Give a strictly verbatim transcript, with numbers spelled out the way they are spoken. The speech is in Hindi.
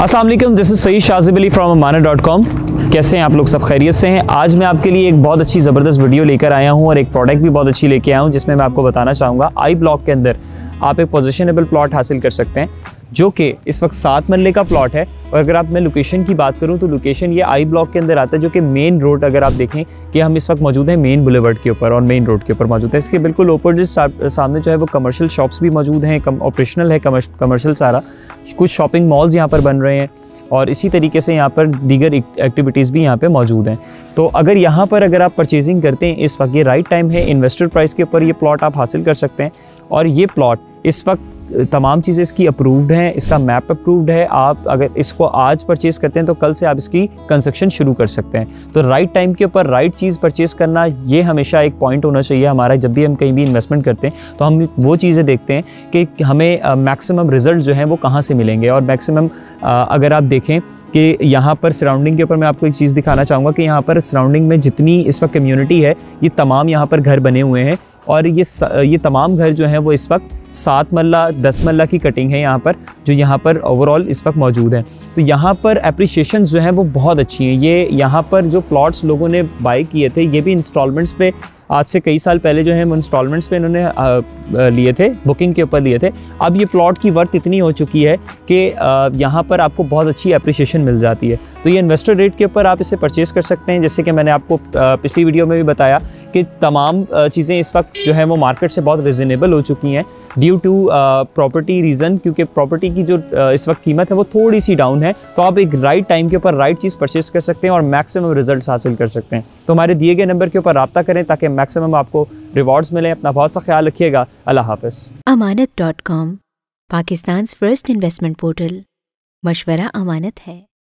अस्सलाम वालेकुम, this is Saeed Shazib Ali from Amanat dot com. कैसे हैं आप लोग? सब खैरियत से हैं? आज मैं आपके लिए एक बहुत अच्छी ज़बरदस्त वीडियो लेकर आया हूं और एक प्रोडक्ट भी बहुत अच्छी लेके आया हूं, जिसमें मैं आपको बताना चाहूँगा आई ब्लॉक के अंदर आप एक पोजिशनेबल प्लॉट हासिल कर सकते हैं, जो कि इस वक्त सात मरले का प्लॉट है। और अगर आप मैं लोकेशन की बात करूं तो लोकेशन ये आई ब्लॉक के अंदर आता है, जो कि मेन रोड, अगर आप देखें कि हम इस वक्त मौजूद हैं मेन बुलेवर्ड के ऊपर और मेन रोड के ऊपर मौजूद है। इसके बिल्कुल अपोजिट सामने जो है वो कमर्शियल शॉप्स भी मौजूद हैं, ऑपरेशनल है कमर्शियल सारा। कुछ शॉपिंग मॉल्स यहाँ पर बन रहे हैं और इसी तरीके से यहाँ पर दीगर एक्टिविटीज़ भी यहाँ पे मौजूद हैं। तो अगर यहाँ पर अगर आप परचेजिंग करते हैं, इस वक्त ये राइट टाइम है। इन्वेस्टर प्राइस के ऊपर ये प्लॉट आप हासिल कर सकते हैं और ये प्लॉट इस वक्त तमाम चीज़ें इसकी अप्रूव्ड हैं, इसका मैप अप्रूव्ड है। आप अगर इसको आज परचेज़ करते हैं तो कल से आप इसकी कंस्ट्रक्शन शुरू कर सकते हैं। तो राइट टाइम के ऊपर राइट चीज़ परचेज़ करना, ये हमेशा एक पॉइंट होना चाहिए हमारा। जब भी हम कहीं भी इन्वेस्टमेंट करते हैं तो हम वो चीज़ें देखते हैं कि हमें मैक्सिमम रिजल्ट जो हैं वो कहाँ से मिलेंगे। और मैक्सिमम अगर आप देखें कि यहाँ पर सराउंडिंग के ऊपर मैं आपको एक चीज़ दिखाना चाहूँगा कि यहाँ पर सराउंडिंग में जितनी इस वक्त कम्युनिटी है, ये तमाम यहाँ पर घर बने हुए हैं और ये ये तमाम घर जो हैं वो इस वक्त सात मल्ला दस मल्ला की कटिंग है यहाँ पर, जो यहाँ पर ओवरऑल इस वक्त मौजूद है। तो यहाँ पर अप्रिशिएशंस जो हैं वो बहुत अच्छी हैं। ये यहाँ पर जो प्लॉट्स लोगों ने बाई किए थे, ये भी इंस्टॉलमेंट्स पे आज से कई साल पहले जो है वो इंस्टॉलमेंट्स पे इन्होंने लिए थे, बुकिंग के ऊपर लिए थे। अब ये प्लॉट की वर्थ इतनी हो चुकी है कि यहाँ पर आपको बहुत अच्छी अप्रिशिएशन मिल जाती है। तो ये इन्वेस्टर रेट के ऊपर आप इसे परचेज़ कर सकते हैं। जैसे कि मैंने आपको पिछली वीडियो में भी बताया कि तमाम चीज़ें इस वक्त जो है वो मार्केट से बहुत रिजनेबल हो चुकी हैं ड्यू टू प्रॉपर्टी रीज़न, क्योंकि प्रॉपर्टी की जो uh, इस वक्त कीमत है वो थोड़ी सी डाउन है। तो आप एक राइट टाइम के ऊपर राइट चीज़ परचेज़ कर सकते हैं और मैक्सिमम रिजल्ट्स हासिल कर सकते हैं। तो हमारे दिए गए नंबर के ऊपर रब्ता करें ताकि मैक्सिमम आपको रिवॉर्ड्स मिलें। अपना बहुत सा ख्याल रखिएगा। अल्लाह हाफ़िज़। Amanat dot com, Pakistan first investment portal. मशवरा अमानत है।